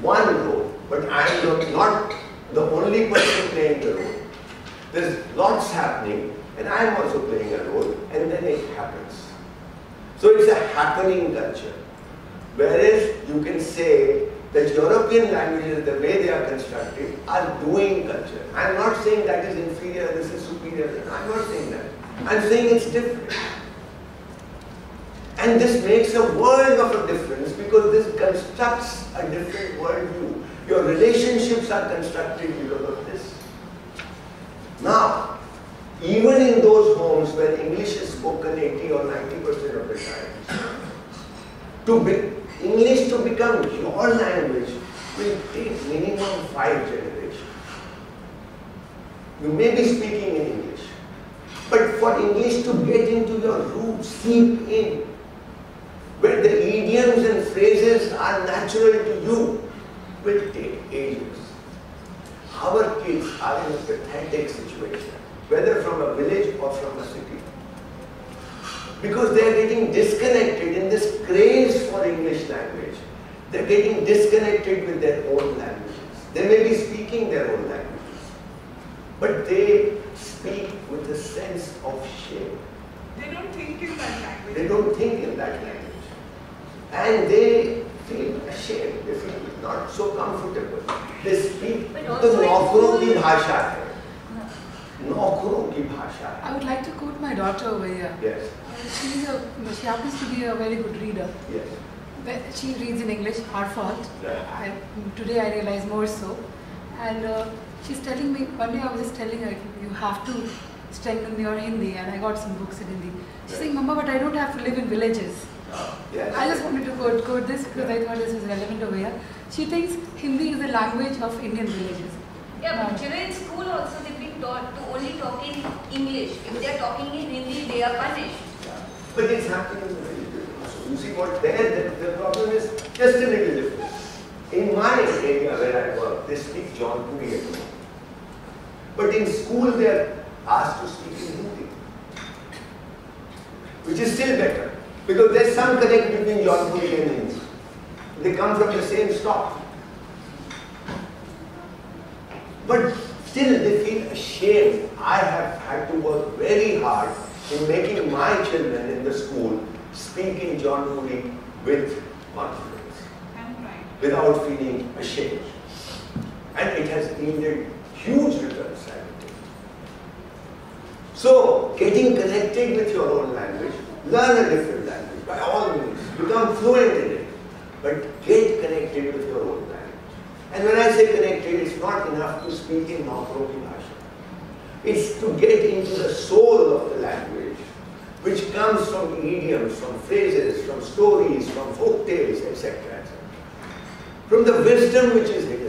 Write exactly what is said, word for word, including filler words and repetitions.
one role, but I am not the only person playing the role. There's lots happening, and I am also playing a role, and then it happens. So it's a happening culture. Whereas you can say that European languages, the way they are constructed, are doing culture. I am not saying that is inferior, this is superior. I am not saying that. I am saying it's different. And this makes a world of a difference because this constructs a different worldview. Your relationships are constructed because of this. Now, even in those homes where English is spoken eighty or ninety percent of the time, to be, English to become your language will take minimum five generations. You may be speaking in English, but for English to get into your roots, seep in, where the idioms and phrases are natural to you, will take ages. Our kids are in a pathetic situation, whether from a village or from a city, because they are getting disconnected in this craze for English language. They are getting disconnected with their own languages. They may be speaking their own languages, but they speak with a sense of shame. They don't think in that language. They don't think in that language. And they feel ashamed, they feel not so comfortable. They speak the नौकरों की भाषा है. नौकरों की भाषा है. I would like to quote my daughter over here. Yes. She's a, she happens to be a very good reader. Yes. But she reads in English, our fault. Yeah. I, today I realize more so. And uh, she's telling me, one day I was just telling her, you have to strengthen your Hindi, and I got some books in Hindi. She's saying, Mama, but I don't have to live in villages. Yes. I just wanted to quote, quote this because I thought this was relevant over here. She thinks Hindi is the language of Indian villages. Yeah, but you know, in school also they've been taught to only talk in English. If they are talking in Hindi, they are punished. Yeah. But it's happening in the villages also. You see what there, the, the problem is just a little different. In my area where I work, they speak Jaunpuri at home. But in school they are asked to speak in Hindi, which is still better. Because there's some connect between Jaunpuri and Hindi. They come from the same stock. But still they feel ashamed. I have had to work very hard in making my children in the school speak in Jaunpuri with confidence, without feeling ashamed. And it has yielded huge returns. So, getting connected with your own language, learn a different language, by all means, become fluent in it, but get connected with your own language. And when I say connected, it's not enough to speak in Nokro ki bhasha. It's to get into the soul of the language, which comes from idioms, from phrases, from stories, from folk tales, et cetera, et cetera. From the wisdom which is hidden.